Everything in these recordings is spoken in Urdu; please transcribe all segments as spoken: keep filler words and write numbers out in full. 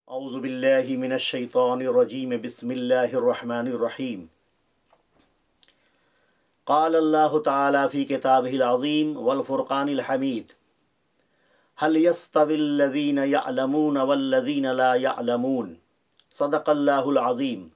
औज़ु बिल्लाहि मिनश शैतानिर रजीम बिस्मिल्लाहिर रहमानिर रहीम। क़ाल अल्लाहु तआला फ़ी किताबिहिल अज़ीम वल फ़ुरक़ानिल हमीद हल यस्तविल लज़ीना यअलमून वल लज़ीना ला यअलमून सदक़ल्लाहुल अज़ीम।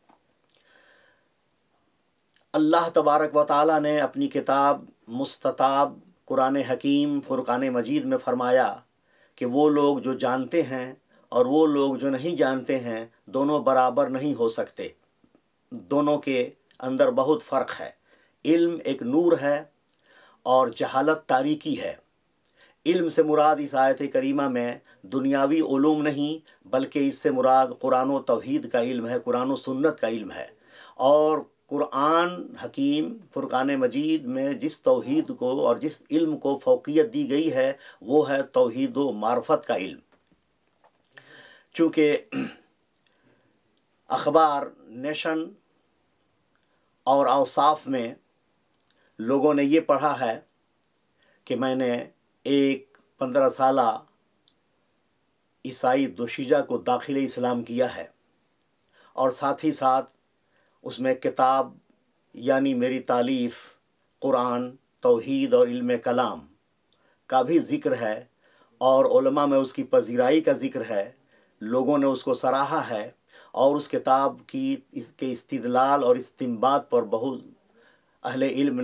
अल्लाह तबारक व तआला ने अपनी किताब मुस्तताब कुरान हकीम फ़ुरक़ान मजीद में फ़रमाया कि वो लोग जो जानते हैं और वो लोग जो नहीं जानते हैं दोनों बराबर नहीं हो सकते। दोनों के अंदर बहुत फ़र्क है। इल्म एक नूर है और जहालत तारीकी है। इल्म से मुराद इस आयत करीमा में दुनियावी उलूम नहीं बल्कि इससे मुराद कुरान व तौहीद का इल्म है, कुरान व सुन्नत का इल्म है। और कुरान हकीम फ़ुरक़ान मजीद में जिस तौहीद को और जिस इल्म को फ़ौक़ियत दी गई है वो है तौहीद व मार्फत का इल्म। चूँकि अखबार नेशन और औसाफ में लोगों ने ये पढ़ा है कि मैंने एक पंद्रह साला ईसाई दोशीजा को दाखिल इस्लाम किया है और साथ ही साथ उसमें किताब यानी मेरी तालीफ़ कुरान तौहीद और इल्म कलाम का भी ज़िक्र है और उलमा में उसकी पज़ीराई का ज़िक्र है। लोगों ने उसको सराहा है और उस किताब की इसके इस्तिदलाल और इस्तिंबात पर बहुत अहले इल्म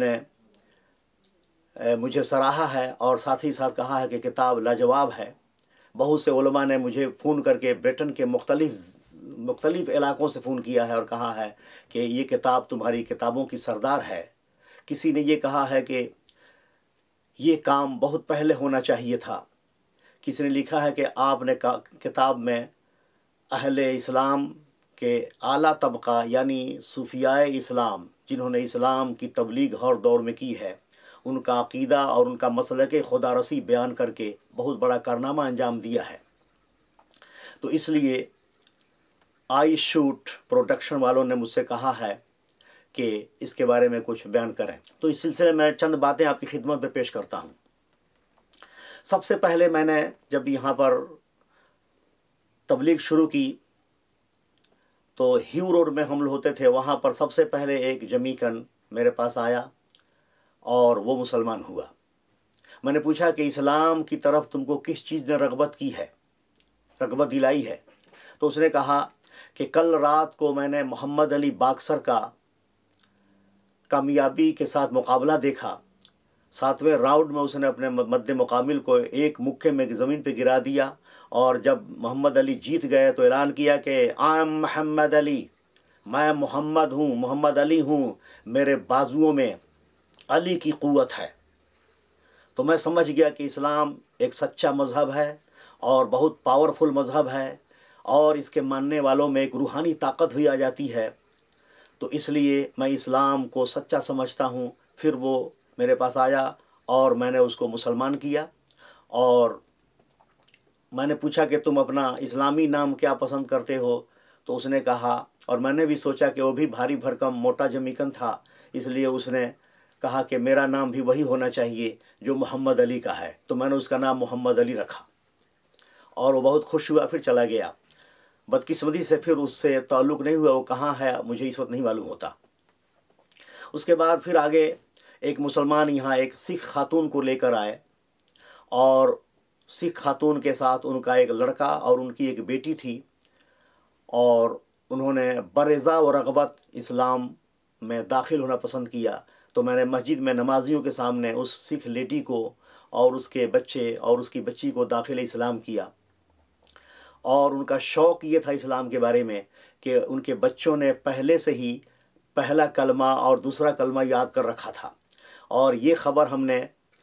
ने मुझे सराहा है और साथ ही साथ कहा है कि किताब लाजवाब है। बहुत से उलमा ने मुझे फ़ोन करके ब्रिटेन के मुख्तलिफ़ मुख्तलिफ़ इलाक़ों से फ़ोन किया है और कहा है कि ये किताब तुम्हारी किताबों की सरदार है। किसी ने ये कहा है कि ये काम बहुत पहले होना चाहिए था। किसी ने लिखा है कि आपने किताब में अहले इस्लाम के आला तबका यानी सूफियाए इस्लाम जिन्होंने इस्लाम की तबलीग हर दौर में की है उनका अक़ीदा और उनका मसलक खुदा रसी बयान करके बहुत बड़ा कारनामा अंजाम दिया है। तो इसलिए आई शूट प्रोडक्शन वालों ने मुझसे कहा है कि इसके बारे में कुछ बयान करें। तो इस सिलसिले में चंद बातें आपकी खिदमत में पेश करता हूँ। सबसे पहले मैंने जब यहाँ पर तबलीग शुरू की तो ह्यू रोड में हम लोग होते थे, वहाँ पर सबसे पहले एक जमीकन मेरे पास आया और वो मुसलमान हुआ। मैंने पूछा कि इस्लाम की तरफ तुमको किस चीज़ ने रग़बत की है, रग़बत दिलाई है? तो उसने कहा कि कल रात को मैंने मोहम्मद अली बाक्सर का कामयाबी के साथ मुकाबला देखा। सातवें राउंड में उसने अपने मद्दे मुकाबिल को एक मुक्के में ज़मीन पे गिरा दिया और जब मोहम्मद अली जीत गए तो ऐलान किया कि आई एम मोहम्मद अली, मैं मोहम्मद हूँ, मोहम्मद अली हूँ, मेरे बाजुओं में अली की क़ुव्वत है। तो मैं समझ गया कि इस्लाम एक सच्चा मज़हब है और बहुत पावरफुल मज़हब है और इसके मानने वालों में एक रूहानी ताकत भी आ जाती है। तो इसलिए मैं इस्लाम को सच्चा समझता हूँ। फिर वो मेरे पास आया और मैंने उसको मुसलमान किया और मैंने पूछा कि तुम अपना इस्लामी नाम क्या पसंद करते हो? तो उसने कहा, और मैंने भी सोचा कि वो भी भारी भरकम मोटा जमीकन था, इसलिए उसने कहा कि मेरा नाम भी वही होना चाहिए जो मोहम्मद अली का है। तो मैंने उसका नाम मोहम्मद अली रखा और वो बहुत खुश हुआ, फिर चला गया। बदकिस्मती से फिर उससे ताल्लुक़ नहीं हुआ, वो कहाँ है मुझे इस वक्त नहीं मालूम होता। उसके बाद फिर आगे एक मुसलमान यहाँ एक सिख खातून को लेकर आए और सिख खातून के साथ उनका एक लड़का और उनकी एक बेटी थी और उन्होंने बरेज़ा व रग़बत इस्लाम में दाखिल होना पसंद किया। तो मैंने मस्जिद में नमाजियों के सामने उस सिख लेडी को और उसके बच्चे और उसकी बच्ची को दाखिल इस्लाम किया और उनका शौक़ ये था इस्लाम के बारे में कि उनके बच्चों ने पहले से ही पहला कलमा और दूसरा कलमा याद कर रखा था। और ये ख़बर हमने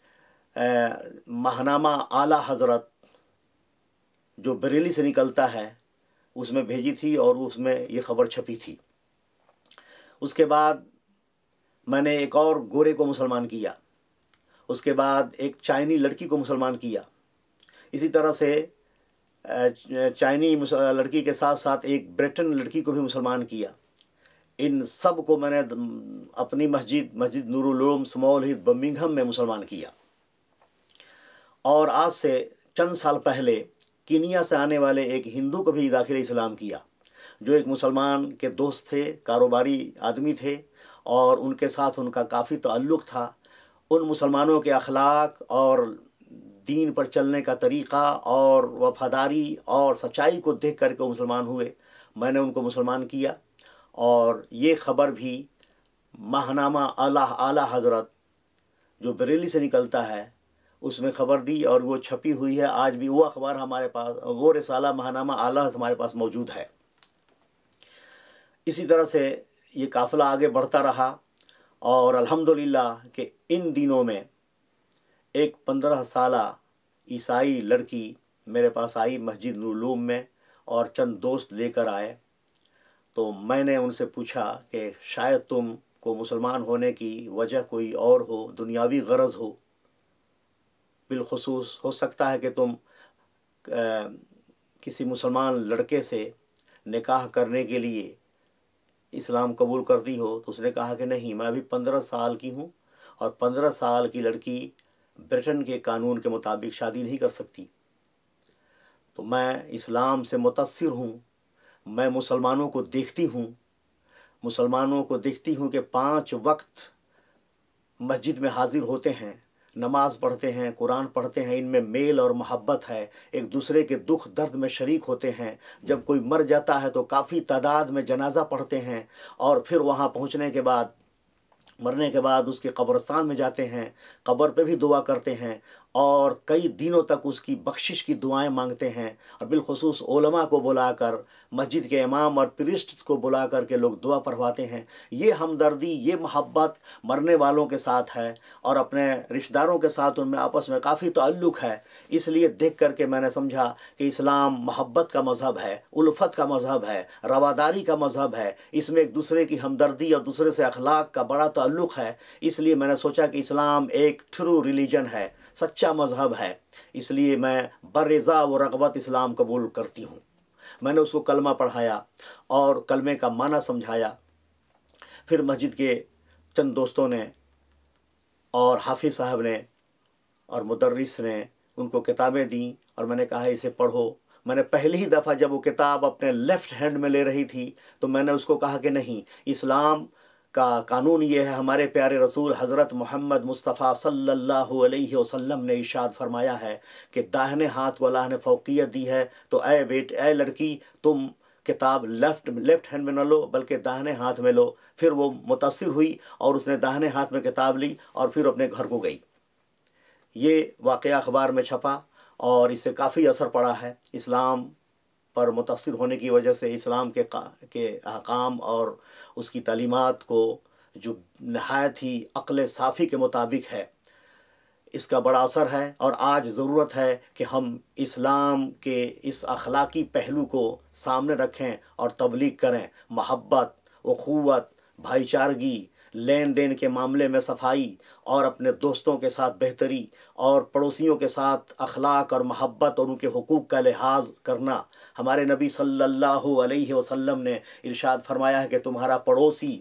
माहनामा आला हज़रत जो बरेली से निकलता है उसमें भेजी थी और उसमें ये ख़बर छपी थी। उसके बाद मैंने एक और गोरे को मुसलमान किया, उसके बाद एक चाइनी लड़की को मुसलमान किया। इसी तरह से चाइनी लड़की के साथ साथ एक ब्रिटेन लड़की को भी मुसलमान किया। इन सब को मैंने अपनी मस्जिद मस्जिद नूर उलोम स्मॉल हिल बर्मिंघम में मुसलमान किया। और आज से चंद साल पहले کینیا سے آنے والے ایک ہندو کو بھی داخل اسلام کیا، جو ایک مسلمان کے دوست تھے، کاروباری آدمی تھے، اور ان کے ساتھ ان کا کافی تعلق تھا۔ ان مسلمانوں کے اخلاق اور دین پر چلنے کا طریقہ اور وفاداری اور سچائی کو دیکھ کر کے وہ مسلمان ہوئے۔ میں نے ان کو مسلمان کیا، اور یہ خبر بھی ماہنامہ اعلیٰ اعلیٰ حضرت جو بریلی سے نکلتا ہے اس میں خبر دی، اور وہ چھپی ہوئی ہے آج بھی۔ وہ اخبار ہمارے پاس، وہ رسالہ ماہنامہ اعلیٰ ہمارے پاس موجود ہے۔ اسی طرح سے یہ قافلہ آگے بڑھتا رہا، اور الحمدللہ کہ ان دنوں میں ایک پندرہ سالہ عیسائی لڑکی میرے پاس آئی مسجد علوم میں، اور چند دوست لے کر آئے۔ تو میں نے ان سے پوچھا کہ شاید تم کو مسلمان ہونے کی وجہ کوئی اور ہو، دنیاوی غرض ہو، بالخصوص ہو سکتا ہے کہ تم کسی مسلمان لڑکے سے نکاح کرنے کے لیے اسلام قبول کرتی ہو۔ تو اس نے کہا کہ نہیں، میں ابھی پندرہ سال کی ہوں، اور پندرہ سال کی لڑکی برٹن کے قانون کے مطابق شادی نہیں کر سکتی۔ تو میں اسلام سے متاثر ہوں، میں مسلمانوں کو دیکھتی ہوں مسلمانوں کو دیکھتی ہوں کہ پانچ وقت مسجد میں حاضر ہوتے ہیں، نماز پڑھتے ہیں، قرآن پڑھتے ہیں، ان میں میل اور محبت ہے، ایک دوسرے کے دکھ درد میں شریک ہوتے ہیں۔ جب کوئی مر جاتا ہے تو کافی تعداد میں جنازہ پڑھتے ہیں، اور پھر وہاں پہنچنے کے بعد، مرنے کے بعد اس کے قبرستان میں جاتے ہیں، قبر پہ بھی دعا کرتے ہیں، اور کئی دنوں تک اس کی بخشش کی دعائیں مانگتے ہیں، اور بالخصوص علماء کو بلا کر، مسجد کے امام اور پریسٹس کو بلا کر کے لوگ دعا پڑھواتے ہیں۔ یہ ہمدردی، یہ محبت مرنے والوں کے ساتھ ہے، اور اپنے رشتہ داروں کے ساتھ ان میں آپس میں کافی تعلق ہے۔ اس لیے دیکھ کر کے میں نے سمجھا کہ اسلام محبت کا مذہب ہے، الفت کا مذہب ہے، رواداری کا مذہب ہے، اس میں ایک دوسرے کی ہمدردی اور دوسرے سے اخلاق کا بڑا تعلق ہے۔ اس لیے میں نے سوچا کہ اسلام ایک ٹرو ریلیجن ہے، سچا مذہب ہے، اس لیے میں برضا و رغبت اسلام قبول کرتی ہوں۔ میں نے اس کو کلمہ پڑھایا اور کلمے کا معنی سمجھایا۔ پھر مسجد کے چند دوستوں نے اور حافظ صاحب نے اور مدرس نے ان کو کتابیں دیں، اور میں نے کہا اسے پڑھو۔ میں نے پہلی ہی دفعہ جب وہ کتاب اپنے لیفٹ ہینڈ میں لے رہی تھی تو میں نے اس کو کہا کہ نہیں، اسلام کا قانون یہ ہے، ہمارے پیارے رسول حضرت محمد مصطفیٰ صلی اللہ علیہ وسلم نے ارشاد فرمایا ہے کہ داہنے ہاتھ کو اللہ نے فوقیت دی ہے، تو اے بیٹ اے لڑکی، تم کتاب لیفٹ لیفٹ ہینڈ میں نہ لو بلکہ داہنے ہاتھ میں لو۔ پھر وہ متاثر ہوئی اور اس نے داہنے ہاتھ میں کتاب لی اور پھر اپنے گھر کو گئی۔ یہ واقعہ اخبار میں چھپا اور اس سے کافی اثر پڑا ہے۔ اسلام پر متاثر ہونے کی وجہ سے اسلام کے کے احکام اور اس کی تعلیمات کو جو نہایت ہی عقل صافی کے مطابق ہے، اس کا بڑا اثر ہے، اور آج ضرورت ہے کہ ہم اسلام کے اس اخلاقی پہلو کو سامنے رکھیں اور تبلیغ کریں۔ محبت، اخوت، بھائی چارگی، لین دین کے معاملے میں صفائی، اور اپنے دوستوں کے ساتھ بہتری، اور پڑوسیوں کے ساتھ اخلاق اور محبت اور ان کے حقوق کا لحاظ کرنا۔ ہمارے نبی صلی اللہ علیہ وسلم نے ارشاد فرمایا ہے کہ تمہارا پڑوسی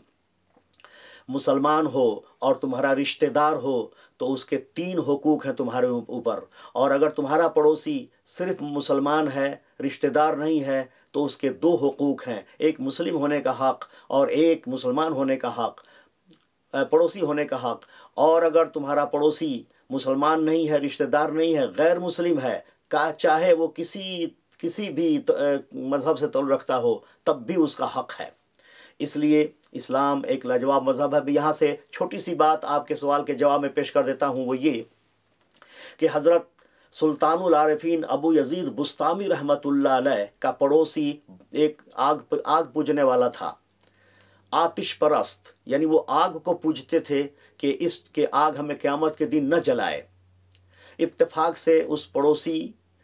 مسلمان ہو اور تمہارا رشتہ دار ہو تو اس کے تین حقوق ہیں تمہارے اوپر، اور اگر تمہارا پڑوسی صرف مسلمان ہے، رشتہ دار نہیں ہے، تو اس کے دو حقوق ہیں، ایک مسلم ہونے کا حق اور ایک مسلمان ہونے کا حق، پڑوسی ہونے کا حق۔ اور اگر تمہارا پڑوسی مسلمان نہیں ہے، رشتہ دار نہیں ہے، غیر مسلم ہے، چاہے وہ کسی کسی بھی مذہب سے تعلق رکھتا ہو، تب بھی اس کا حق ہے۔ اس لیے اسلام ایک لاجواب مذہب ہے۔ یہاں سے چھوٹی سی بات آپ کے سوال کے جواب میں پیش کر دیتا ہوں، وہ یہ کہ حضرت سلطان العارفین ابو یزید بستامی رحمۃ اللہ علیہ کا پڑوسی ایک آگ آگ پوجنے والا تھا، آتش پرست، یعنی وہ آگ کو پوجتے تھے کہ اس کے آگ ہمیں قیامت کے دن نہ جلائے۔ اتفاق سے اس پڑوسی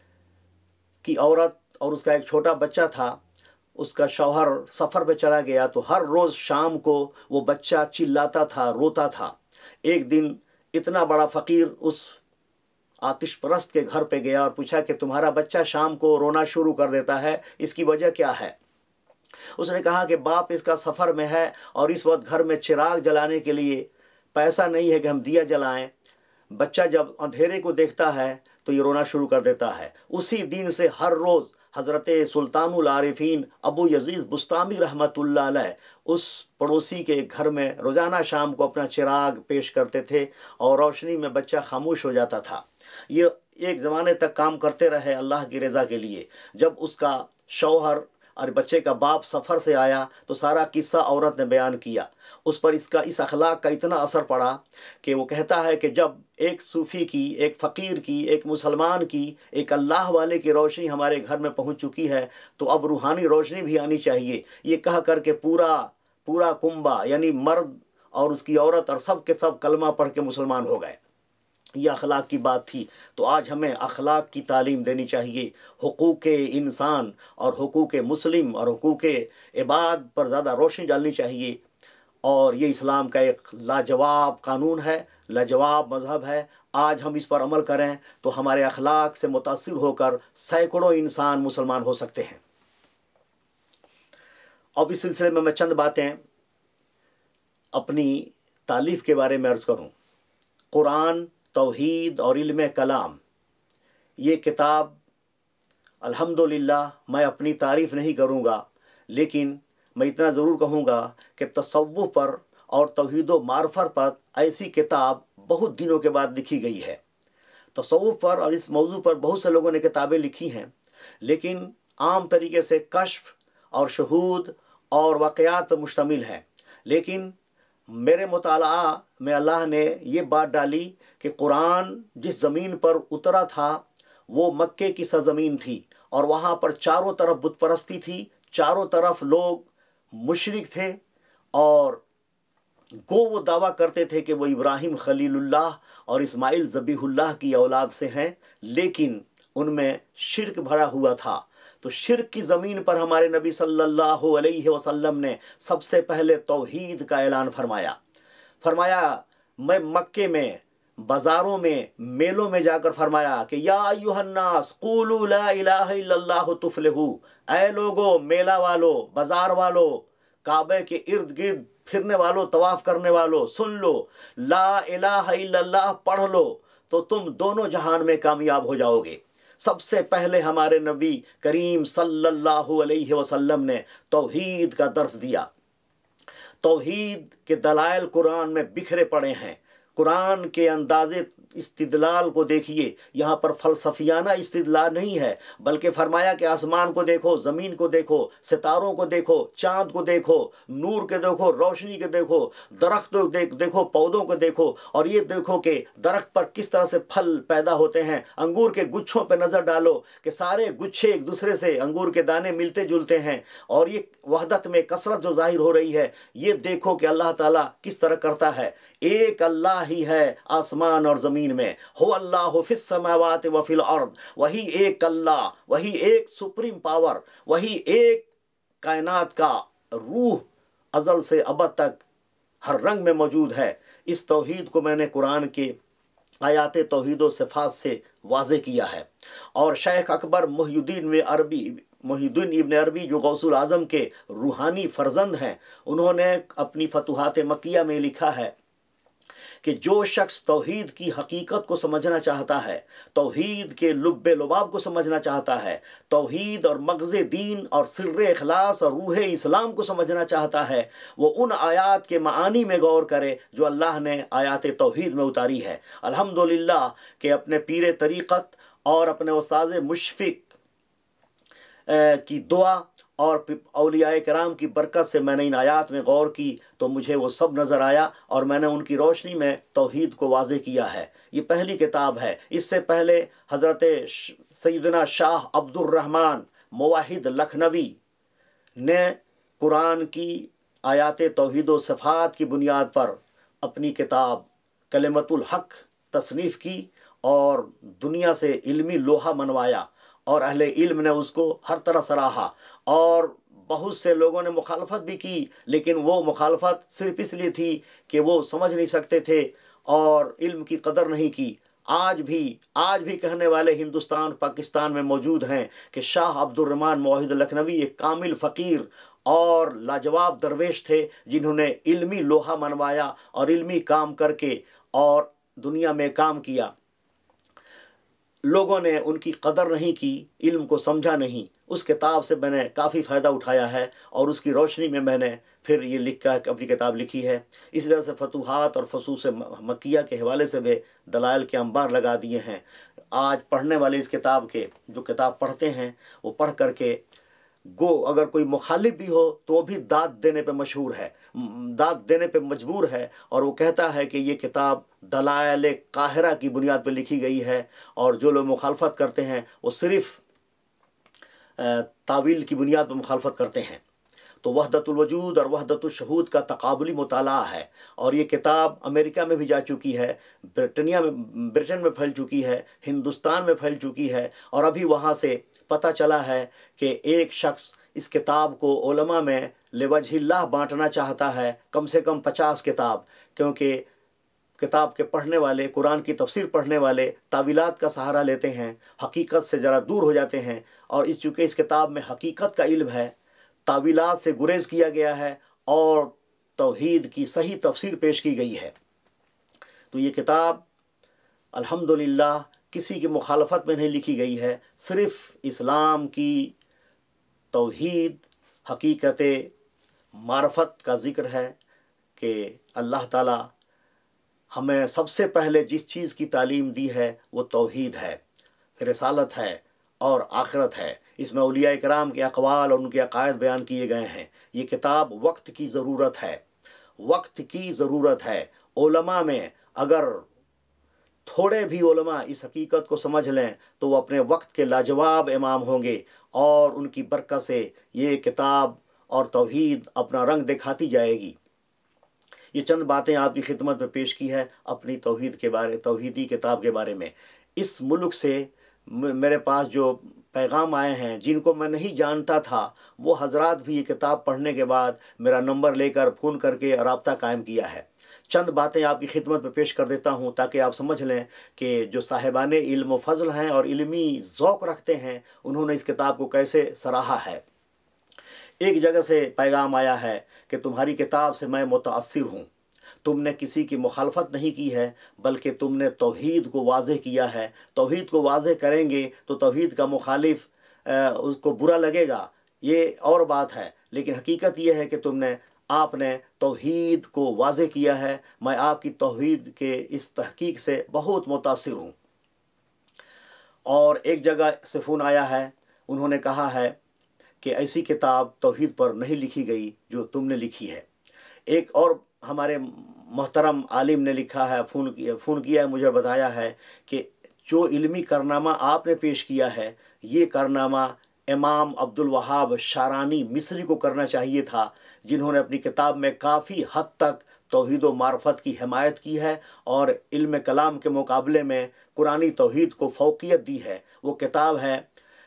کی عورت اور اس کا ایک چھوٹا بچہ تھا، اس کا شوہر سفر پہ چلا گیا، تو ہر روز شام کو وہ بچہ چلاتا تھا، روتا تھا۔ ایک دن اتنا بڑا فقیر اس آتش پرست کے گھر پہ گیا اور پوچھا کہ تمہارا بچہ شام کو رونا شروع کر دیتا ہے، اس کی وجہ کیا ہے؟ اس نے کہا کہ باپ اس کا سفر میں ہے اور اس وقت گھر میں چراغ جلانے کے لیے پیسہ نہیں ہے کہ ہم دیا جلائیں۔ بچہ جب اندھیرے کو دیکھتا ہے تو یہ رونا شروع کر دیتا ہے۔ اسی دن سے ہر روز حضرت سلطان العارفین ابو یزید بستامی رحمۃ اللہ علیہ اس پڑوسی کے گھر میں روزانہ شام کو اپنا چراغ پیش کرتے تھے اور روشنی میں بچہ خاموش ہو جاتا تھا۔ یہ ایک زمانے تک کام کرتے رہے اللہ کی رضا کے لیے۔ جب اس کا شوہر اور بچے کا باپ سفر سے آیا تو سارا قصہ عورت نے بیان کیا۔ اس پر اس کا اس اخلاق کا اتنا اثر پڑا کہ وہ کہتا ہے کہ جب ایک صوفی کی، ایک فقیر کی، ایک مسلمان کی، ایک اللہ والے کی روشنی ہمارے گھر میں پہنچ چکی ہے تو اب روحانی روشنی بھی آنی چاہیے، یہ کہہ کر کے پورا پورا کنبہ یعنی مرد اور اس کی عورت اور سب کے سب کلمہ پڑھ کے مسلمان ہو گئے۔ یہ اخلاق کی بات تھی۔ تو آج ہمیں اخلاق کی تعلیم دینی چاہیے، حقوق انسان اور حقوق مسلم اور حقوق عباد پر زیادہ روشنی ڈالنی چاہیے، اور یہ اسلام کا ایک لاجواب قانون ہے، لاجواب مذہب ہے۔ آج ہم اس پر عمل کریں تو ہمارے اخلاق سے متاثر ہو کر سینکڑوں انسان مسلمان ہو سکتے ہیں۔ اب اس سلسلے میں میں چند باتیں اپنی تالیف کے بارے میں عرض کروں۔ قرآن، توحید اور علم کلام، یہ کتاب الحمدللہ میں اپنی تعریف نہیں کروں گا، لیکن میں اتنا ضرور کہوں گا کہ تصوف پر اور توحید و معرفت پر ایسی کتاب بہت دنوں کے بعد لکھی گئی ہے۔ تصوف پر اور اس موضوع پر بہت سے لوگوں نے کتابیں لکھی ہیں، لیکن عام طریقے سے کشف اور شہود اور واقعات پر مشتمل ہے۔ لیکن میرے مطالعہ میں اللہ نے یہ بات ڈالی کہ قرآن جس زمین پر اترا تھا وہ مکے کی سرزمین تھی، اور وہاں پر چاروں طرف بت پرستی تھی، چاروں طرف لوگ مشرک تھے، اور گو وہ دعویٰ کرتے تھے کہ وہ ابراہیم خلیل اللہ اور اسماعیل ذبیح اللہ کی اولاد سے ہیں، لیکن ان میں شرک بھرا ہوا تھا۔ تو شرک کی زمین پر ہمارے نبی صلی اللہ علیہ وسلم نے سب سے پہلے توحید کا اعلان فرمایا۔ فرمایا میں مکے میں بازاروں میں میلوں میں جا کر فرمایا کہ یا ایھا الناس قولوا لا الہ الا اللہ تفلحوا، اے لوگو، میلہ والو، بازار والو، کعبے کے ارد گرد پھرنے والو، طواف کرنے والو، سن لو لا الہ الا اللہ پڑھ لو تو تم دونوں جہان میں کامیاب ہو جاؤ گے۔ سب سے پہلے ہمارے نبی کریم صلی اللہ علیہ وسلم نے توحید کا درس دیا۔ توحید کے دلائل قرآن میں بکھرے پڑے ہیں۔ قرآن کے انداز استدلال کو دیکھیے، یہاں پر فلسفیانہ استدلال نہیں ہے، بلکہ فرمایا کہ آسمان کو دیکھو، زمین کو دیکھو، ستاروں کو دیکھو، چاند کو دیکھو، نور کے دیکھو، روشنی کے دیکھو، درخت کو دیکھو، پودوں کو دیکھو، اور یہ دیکھو کہ درخت پر کس طرح سے پھل پیدا ہوتے ہیں۔ انگور کے گچھوں پہ نظر ڈالو کہ سارے گچھے ایک دوسرے سے انگور کے دانے ملتے جلتے ہیں، اور یہ وحدت میں کثرت جو ظاہر ہو رہی ہے، یہ دیکھو کہ اللہ تعالیٰ کس طرح کرتا ہے۔ ایک اللہ ہی ہے آسمان اور زمین میں، ہو اللہ فی السماوات و فی الارض، وہی ایک اللہ، وہی ایک سپریم پاور، وہی ایک کائنات کا روح ازل سے ابد تک ہر رنگ میں موجود ہے۔ اس توحید کو میں نے قرآن کے آیات توحید و صفات سے واضح کیا ہے۔ اور شیخ اکبر محی الدین میں عربی محی الدین ابن عربی جو غوث الاعظم کے روحانی فرزند ہیں، انہوں نے اپنی فتوحات مکیہ میں لکھا ہے کہ جو شخص توحید کی حقیقت کو سمجھنا چاہتا ہے، توحید کے لب لباب کو سمجھنا چاہتا ہے، توحید اور مغز دین اور سر اخلاص اور روح اسلام کو سمجھنا چاہتا ہے، وہ ان آیات کے معانی میں غور کرے جو اللہ نے آیات توحید میں اتاری ہے۔ الحمدللہ کہ اپنے پیر طریقت اور اپنے استاذ مشفق کی دعا اور اولیاء کرام کی برکت سے میں نے ان آیات میں غور کی تو مجھے وہ سب نظر آیا، اور میں نے ان کی روشنی میں توحید کو واضح کیا ہے۔ یہ پہلی کتاب ہے۔ اس سے پہلے حضرت سیدنا شاہ عبد الرحمن موحد لکھنوی نے قرآن کی آیات توحید و صفات کی بنیاد پر اپنی کتاب کلمۃ الحق تصنیف کی اور دنیا سے علمی لوہا منوایا، اور اہل علم نے اس کو ہر طرح سراہا، اور بہت سے لوگوں نے مخالفت بھی کی، لیکن وہ مخالفت صرف اس لیے تھی کہ وہ سمجھ نہیں سکتے تھے اور علم کی قدر نہیں کی۔ آج بھی آج بھی کہنے والے ہندوستان پاکستان میں موجود ہیں کہ شاہ عبد الرحمن موحد لکھنوی ایک کامل فقیر اور لاجواب درویش تھے، جنہوں نے علمی لوہا منوایا اور علمی کام کر کے اور دنیا میں کام کیا۔ لوگوں نے ان کی قدر نہیں کی، علم کو سمجھا نہیں، اس کتاب سے میں نے کافی فائدہ اٹھایا ہے اور اس کی روشنی میں میں نے پھر یہ لکھا اپنی کتاب لکھی ہے۔ اسی طرح سے فتوحات اور فصوص مکیہ کے حوالے سے بھی دلائل کے انبار لگا دیے ہیں۔ آج پڑھنے والے اس کتاب کے جو کتاب پڑھتے ہیں وہ پڑھ کر کے گو اگر کوئی مخالف بھی ہو تو وہ بھی داد دینے پہ مشہور ہے، داد دینے پہ مجبور ہے، اور وہ کہتا ہے کہ یہ کتاب دلائل قاہرہ کی بنیاد پہ لکھی گئی ہے، اور جو لوگ مخالفت کرتے ہیں وہ صرف تعویل کی بنیاد پہ مخالفت کرتے ہیں۔ تو وحدت الوجود اور وحدت الشہود کا تقابلی مطالعہ ہے، اور یہ کتاب امریکہ میں بھی جا چکی ہے، برطانیہ میں برٹن میں پھیل چکی ہے، ہندوستان میں پھیل چکی ہے، اور ابھی وہاں سے پتہ چلا ہے کہ ایک شخص اس کتاب کو علماء میں لوجہ اللہ بانٹنا چاہتا ہے، کم سے کم پچاس کتاب، کیونکہ کتاب کے پڑھنے والے، قرآن کی تفسیر پڑھنے والے تعویلات کا سہارا لیتے ہیں، حقیقت سے ذرا دور ہو جاتے ہیں، اور اس چونکہ اس کتاب میں حقیقت کا علم ہے، تعویلات سے گریز کیا گیا ہے اور توحید کی صحیح تفسیر پیش کی گئی ہے۔ تو یہ کتاب الحمدللہ کسی کی مخالفت میں نہیں لکھی گئی ہے، صرف اسلام کی توحید، حقیقت معرفت کا ذکر ہے کہ اللہ تعالی ہمیں سب سے پہلے جس چیز کی تعلیم دی ہے وہ توحید ہے، رسالت ہے اور آخرت ہے۔ اس میں اولیاء کرام کے اقوال اور ان کے عقائد بیان کیے گئے ہیں۔ یہ کتاب وقت کی ضرورت ہے، وقت کی ضرورت ہے۔ علماء میں اگر تھوڑے بھی علماء اس حقیقت کو سمجھ لیں تو وہ اپنے وقت کے لاجواب امام ہوں گے، اور ان کی برکت سے یہ کتاب اور توحید اپنا رنگ دکھاتی جائے گی۔ یہ چند باتیں آپ کی خدمت میں پیش کی ہے اپنی توحید کے بارے توحیدی کتاب کے بارے میں۔ اس ملک سے میرے پاس جو پیغام آئے ہیں جن کو میں نہیں جانتا تھا، وہ حضرات بھی یہ کتاب پڑھنے کے بعد میرا نمبر لے کر فون کر کے رابطہ قائم کیا ہے۔ چند باتیں آپ کی خدمت میں پیش کر دیتا ہوں تاکہ آپ سمجھ لیں کہ جو صاحبان علم و فضل ہیں اور علمی ذوق رکھتے ہیں انہوں نے اس کتاب کو کیسے سراہا ہے۔ ایک جگہ سے پیغام آیا ہے کہ تمہاری کتاب سے میں متاثر ہوں، تم نے کسی کی مخالفت نہیں کی ہے بلکہ تم نے توحید کو واضح کیا ہے۔ توحید کو واضح کریں گے تو توحید کا مخالف اس کو برا لگے گا، یہ اور بات ہے، لیکن حقیقت یہ ہے کہ تم نے آپ نے توحید کو واضح کیا ہے۔ میں آپ کی توحید کے اس تحقیق سے بہت متاثر ہوں۔ اور ایک جگہ سے فون آیا ہے، انہوں نے کہا ہے کہ ایسی کتاب توحید پر نہیں لکھی گئی جو تم نے لکھی ہے۔ ایک اور ہمارے محترم عالم نے لکھا ہے، فون کیا فون کیا ہے مجھے بتایا ہے کہ جو علمی کارنامہ آپ نے پیش کیا ہے یہ کارنامہ امام عبدالوہاب شارانی مصری کو کرنا چاہیے تھا، جنہوں نے اپنی کتاب میں کافی حد تک توحید و معرفت کی حمایت کی ہے اور علم کلام کے مقابلے میں قرآنی توحید کو فوقیت دی ہے۔ وہ کتاب ہے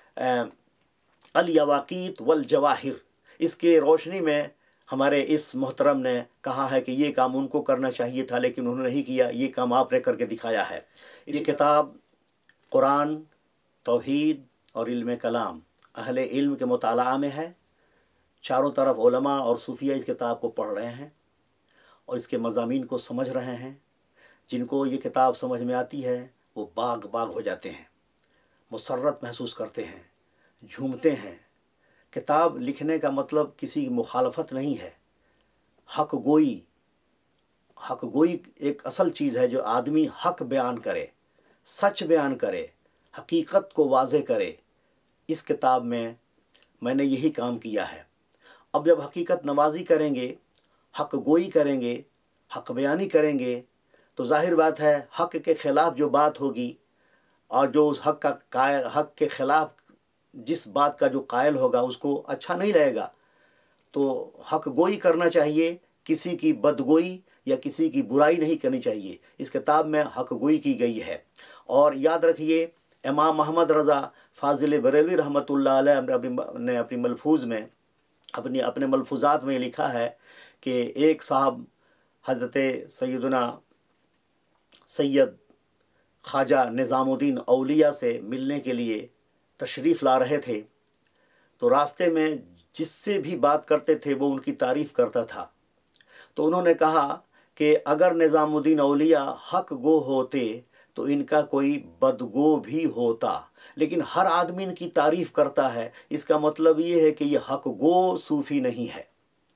الیواقیت والجواہر۔ اس کے روشنی میں ہمارے اس محترم نے کہا ہے کہ یہ کام ان کو کرنا چاہیے تھا لیکن انہوں نے نہیں کیا، یہ کام آپ نے کر کے دکھایا ہے۔ یہ کتاب قرآن، توحید اور علم کلام اہل علم کے مطالعہ میں ہے۔ چاروں طرف علماء اور صوفیہ اس کتاب کو پڑھ رہے ہیں اور اس کے مضامین کو سمجھ رہے ہیں۔ جن کو یہ کتاب سمجھ میں آتی ہے وہ باغ باغ ہو جاتے ہیں، مسرت محسوس کرتے ہیں، جھومتے ہیں۔ کتاب لکھنے کا مطلب کسی کی مخالفت نہیں ہے، حق گوئی حق گوئی ایک اصل چیز ہے، جو آدمی حق بیان کرے، سچ بیان کرے، حقیقت کو واضح کرے۔ اس کتاب میں میں نے یہی کام کیا ہے۔ اب جب حقیقت نوازی کریں گے، حق گوئی کریں گے، حق بیانی کریں گے تو ظاہر بات ہے حق کے خلاف جو بات ہوگی اور جو اس حق کا قائل حق کے خلاف جس بات کا جو قائل ہوگا اس کو اچھا نہیں لگے گا۔ تو حق گوئی کرنا چاہیے، کسی کی بدگوئی یا کسی کی برائی نہیں کرنی چاہیے۔ اس کتاب میں حق گوئی کی گئی ہے۔ اور یاد رکھیے امام محمد رضا فاضل بریلوی رحمۃ اللہ علیہ نے اپنی ملفوظ میں اپنی اپنے ملفوظات میں لکھا ہے کہ ایک صاحب حضرت سیدنا سید خواجہ نظام الدین اولیاء سے ملنے کے لیے تشریف لا رہے تھے، تو راستے میں جس سے بھی بات کرتے تھے وہ ان کی تعریف کرتا تھا۔ تو انہوں نے کہا کہ اگر نظام الدین اولیاء حق گو ہوتے تو ان کا کوئی بدگو بھی ہوتا، لیکن ہر آدمی ان کی تعریف کرتا ہے۔ اس کا مطلب یہ ہے کہ یہ حق گو صوفی نہیں ہے۔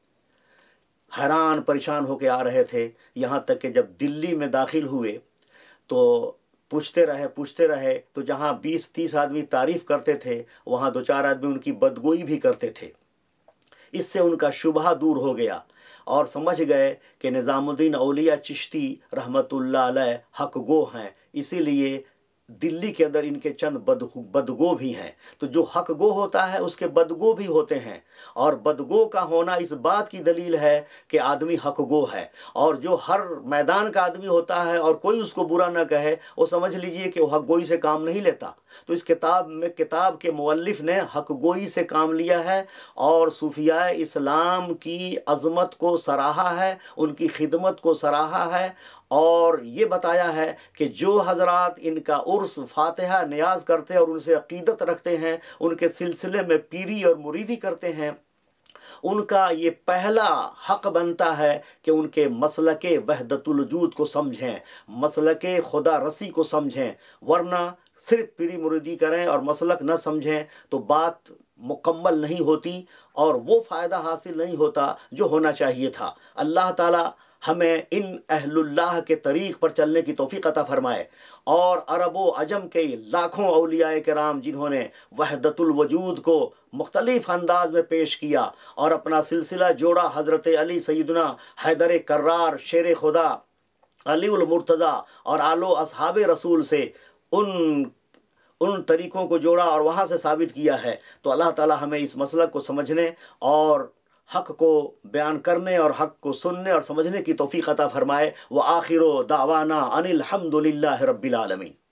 حیران پریشان ہو کے آ رہے تھے، یہاں تک کہ جب دلی میں داخل ہوئے تو پوچھتے رہے پوچھتے رہے تو جہاں بیس تیس آدمی تعریف کرتے تھے وہاں دو چار آدمی ان کی بدگوئی بھی کرتے تھے۔ اس سے ان کا شبہ دور ہو گیا اور سمجھ گئے کہ نظام الدین اولیاء چشتی رحمۃ اللہ علیہ حق گو ہیں، اسی لیے دلی کے اندر ان کے چند بدگو بھی ہیں۔ تو جو حق گو ہوتا ہے اس کے بدگو بھی ہوتے ہیں، اور بدگو کا ہونا اس بات کی دلیل ہے کہ آدمی حق گو ہے، اور جو ہر میدان کا آدمی ہوتا ہے اور کوئی اس کو برا نہ کہے وہ سمجھ لیجئے کہ وہ حق گوئی سے کام نہیں لیتا۔ تو اس کتاب میں کتاب کے مؤلف نے حق گوئی سے کام لیا ہے اور صوفیاء اسلام کی عظمت کو سراہا ہے، ان کی خدمت کو سراہا ہے، اور یہ بتایا ہے کہ جو حضرات ان کا عرس فاتحہ نیاز کرتے ہیں اور ان سے عقیدت رکھتے ہیں، ان کے سلسلے میں پیری اور مریدی کرتے ہیں، ان کا یہ پہلا حق بنتا ہے کہ ان کے مسلک وحدت الوجود کو سمجھیں، مسلک خدا رسی کو سمجھیں، ورنہ صرف پیری مریدی کریں اور مسلک نہ سمجھیں تو بات مکمل نہیں ہوتی اور وہ فائدہ حاصل نہیں ہوتا جو ہونا چاہیے تھا۔ اللہ تعالیٰ ہمیں ان اہل اللہ کے طریق پر چلنے کی توفیق عطا فرمائے، اور عرب و عجم کے لاکھوں اولیاء کرام جنہوں نے وحدت الوجود کو مختلف انداز میں پیش کیا اور اپنا سلسلہ جوڑا حضرت علی سیدنا حیدر کرار شیر خدا، علی المرتضیٰ اور آل و اصحاب رسول سے، ان ان طریقوں کو جوڑا اور وہاں سے ثابت کیا ہے۔ تو اللہ تعالی ہمیں اس مسلک کو سمجھنے اور حق کو بیان کرنے اور حق کو سننے اور سمجھنے کی توفیق عطا فرمائے۔ وآخر دعوانا ان الحمد للہ رب العالمین۔